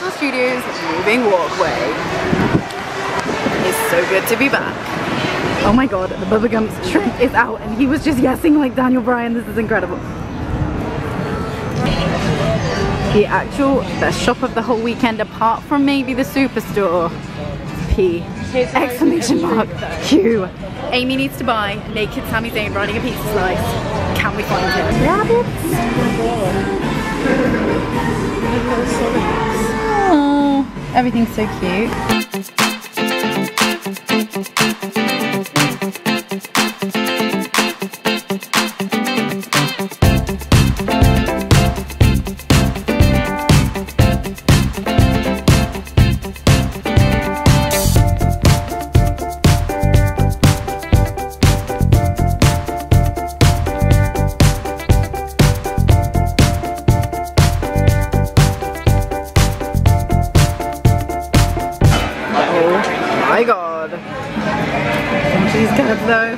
Universal Studios moving walkway. It's so good to be back. Oh my god, the Bubba Gump's shrink is out and he was just yesing like Daniel Bryan. This is incredible. The actual best shop of the whole weekend, apart from maybe the Superstore. P. Exclamation mark. Q. Amy needs to buy naked Sami Zayn riding a pizza slice. Can we find him? Rabbits? Oh, everything's so cute. My god. She's good though.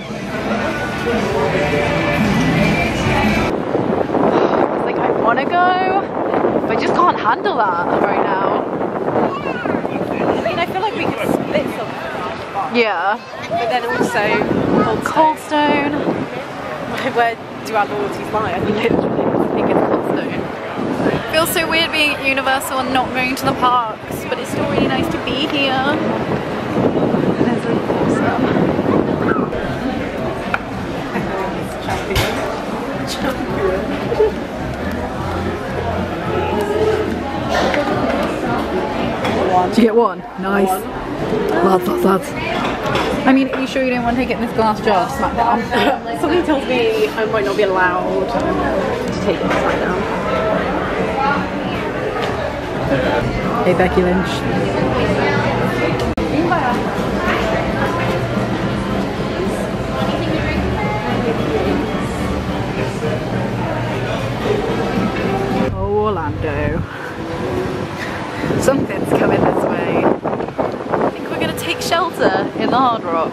It's like I wanna go, but I just can't handle that right now. I mean, I feel like we could split something. Yeah. But then also Coldstone. Where do our loyalties lie? I literally think it's Coldstone. Feels so weird being at Universal and not going to the parks, but it's still really nice to be here. There's a awesome. Did you get one? Nice. Lads, lads, lads. I mean, are you sure you don't want to take it in this glass jar of Smackdown? Something tells me I might not be allowed to take it to Smackdown. Hey, Becky Lynch. Orlando. Something's coming this way. I think we're going to take shelter in the Hard Rock.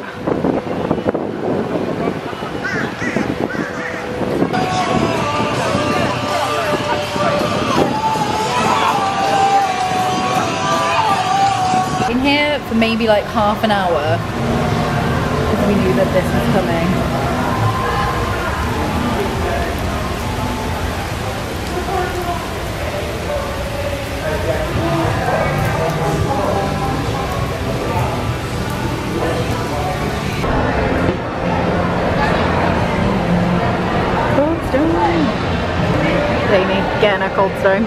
In here for maybe like half an hour because we knew that this was coming. Amy, getting a Coldstone.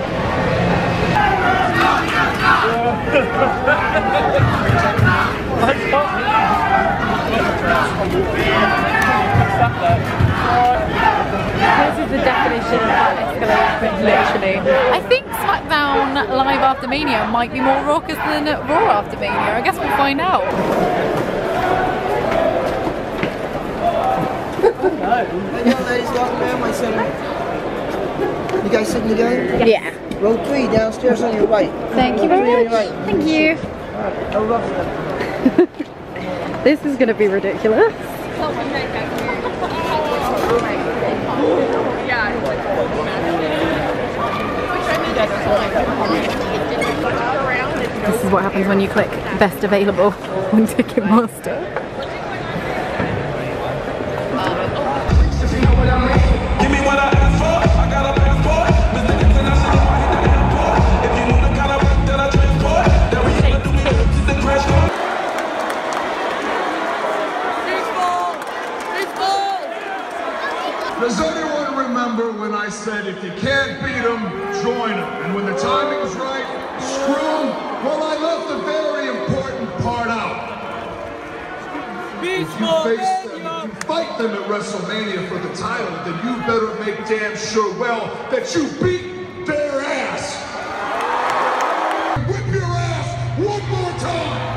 This is the definition of escalation, literally. I think Smackdown Live After Mania might be more raucous than Raw After Mania. I guess we'll find out. Hey, young ladies, welcome to Amway Centre. You guys sitting together? Yeah. Row 3 downstairs on your right. Thank you very much. Thank you. Alright, no rough. This is going to be ridiculous. This is what happens when you click best available on Ticketmaster. Does anyone remember when I said if you can't beat them, join them? And when the timing's right, screw them? Well, I left a very important part out. If you face them, if you fight them at Wrestlemania for the title, then you better make damn sure well that you beat their ass. Whip your ass one more time.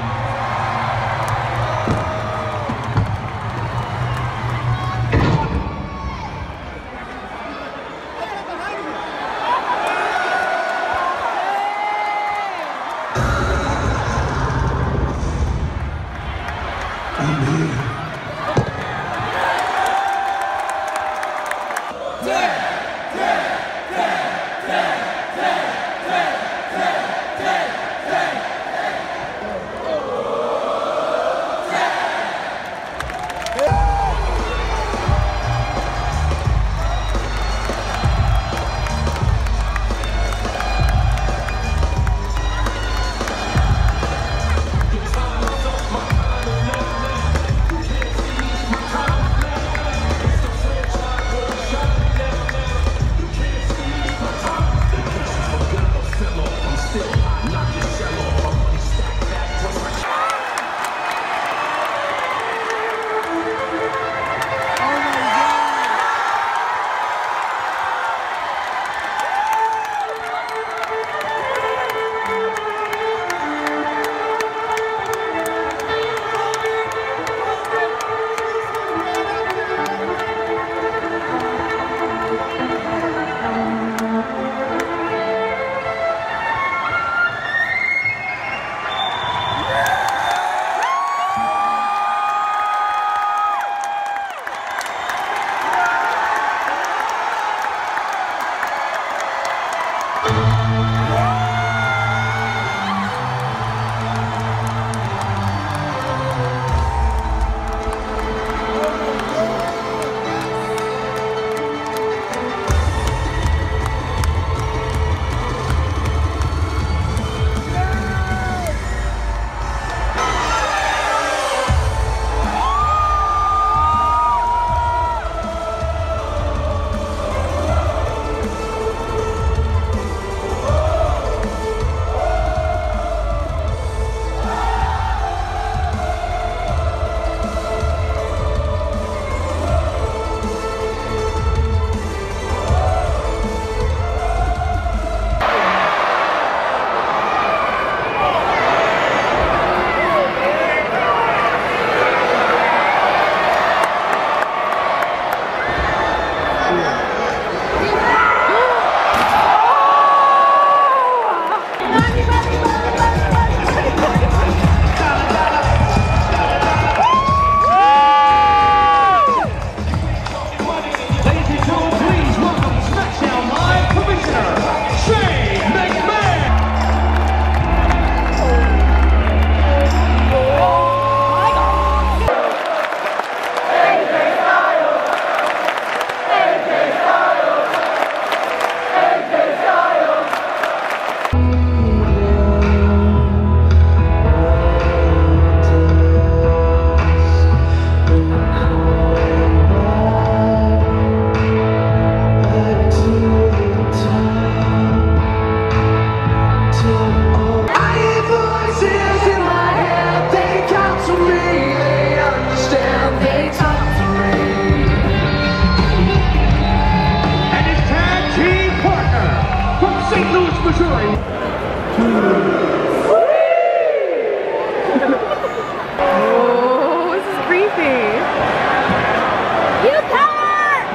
Oh, this is creepy. You can't!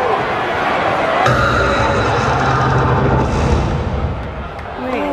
Wait.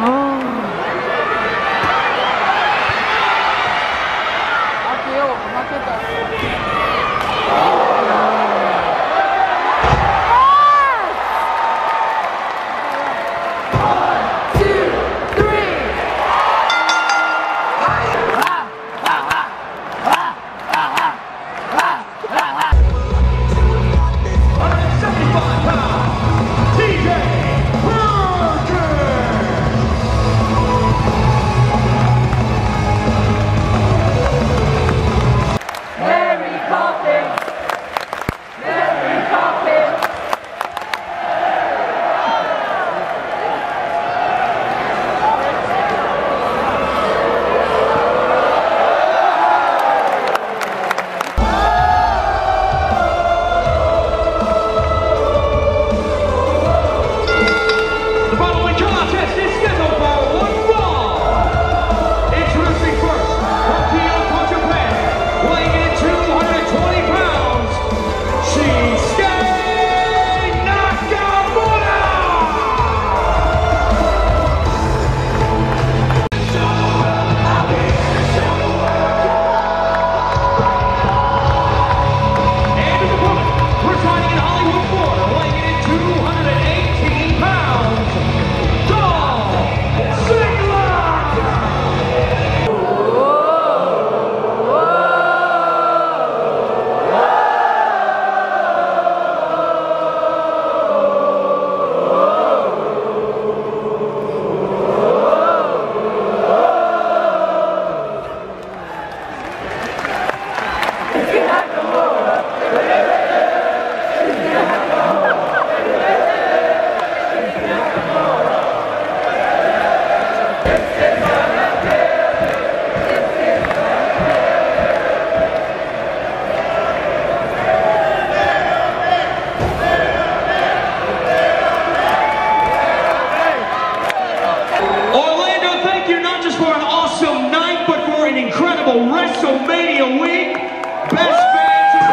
Wrestlemania week. Best fans in the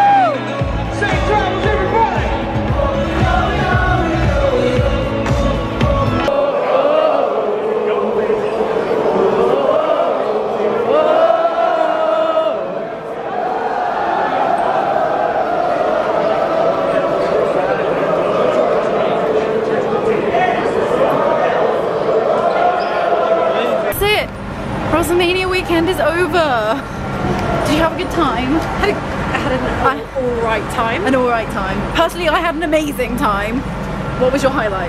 world. Safe travels, everybody. That's it. Wrestlemania weekend is over. Did you have a good time? I had an alright time. An alright time. Personally, I had an amazing time. What was your highlight?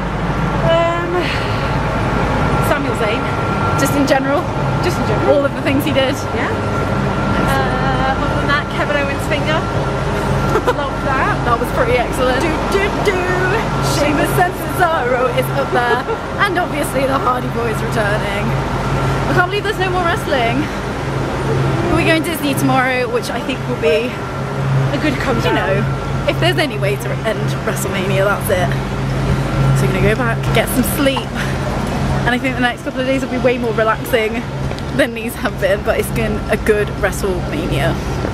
Samuel Zayn. Just in general? Just in general. All of the things he did? Yeah. Other than that, Kevin Owens' finger. Love that. That was pretty excellent. Sheamus and Cesaro is up there. And obviously the Hardy Boys returning. I can't believe there's no more wrestling. We're going to Disney tomorrow, which I think will be A good come down. you know, if there's any way to end WrestleMania, that's it. So we're gonna go back, get some sleep, and I think the next couple of days will be way more relaxing than these have been, but it's been a good WrestleMania.